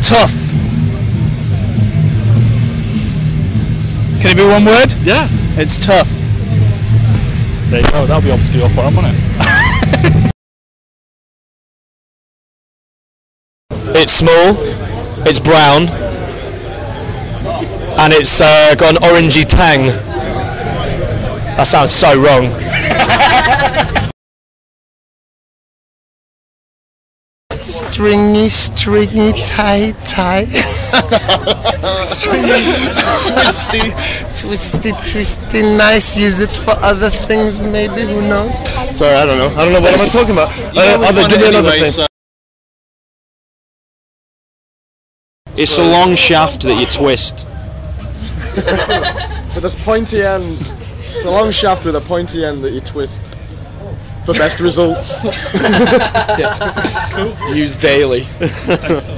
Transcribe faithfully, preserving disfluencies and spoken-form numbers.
Tough. Can it be one word? Yeah. It's tough. There you go, that'll be obscure for him, won't it? It's small, it's brown, and it's uh, got an orangey tang. That sounds so wrong. Stringy, stringy, tie, tie. Stringy, twisty. Twisty, twisty, nice. Use it for other things, maybe. Who knows? Sorry, I don't know. I don't know what am I talking about. Uh, other, give me another anyway, thing. so It's a long shaft that you twist. With this pointy end. It's a long shaft with a pointy end that you twist for best results. Used daily.